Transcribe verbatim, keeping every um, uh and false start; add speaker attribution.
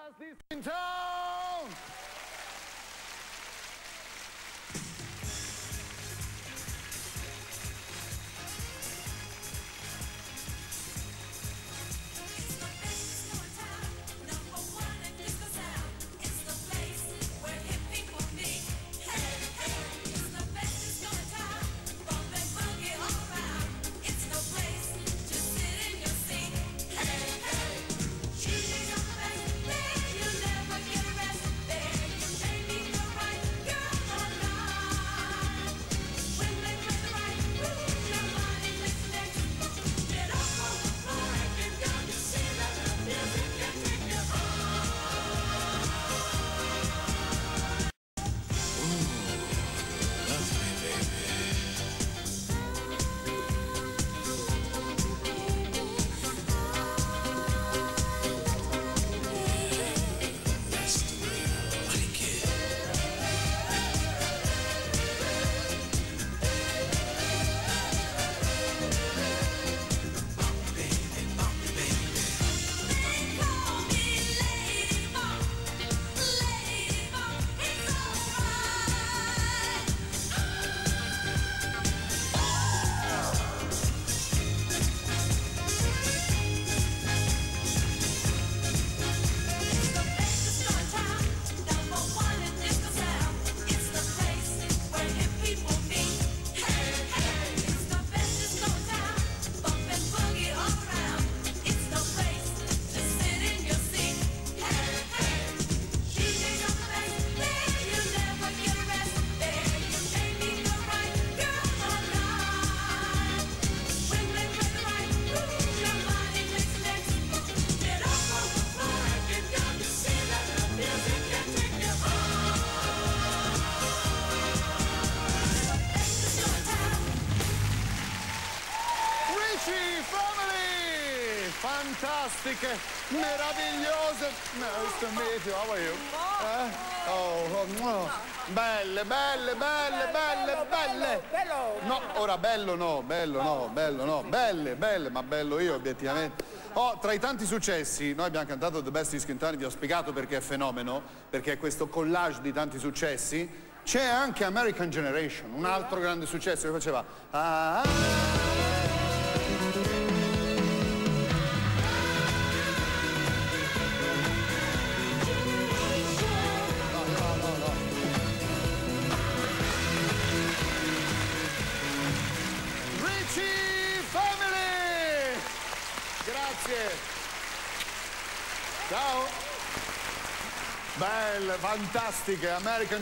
Speaker 1: best disco in town! Fantastiche, meravigliose. Nice to meet you. How are you? Eh? Oh, oh, oh. Belle, belle, belle, belle, belle. No, ora bello no, bello no, bello no. Belle, belle, ma bello io obiettivamente. Oh, tra i tanti successi, noi abbiamo cantato The Best Disco in Town, vi ho spiegato perché è fenomeno, perché è questo collage di tanti successi. C'è anche American Generation, un altro grande successo che faceva. Ah, ah. Ritchie Family! Grazie! Ciao! Belle, fantastiche, American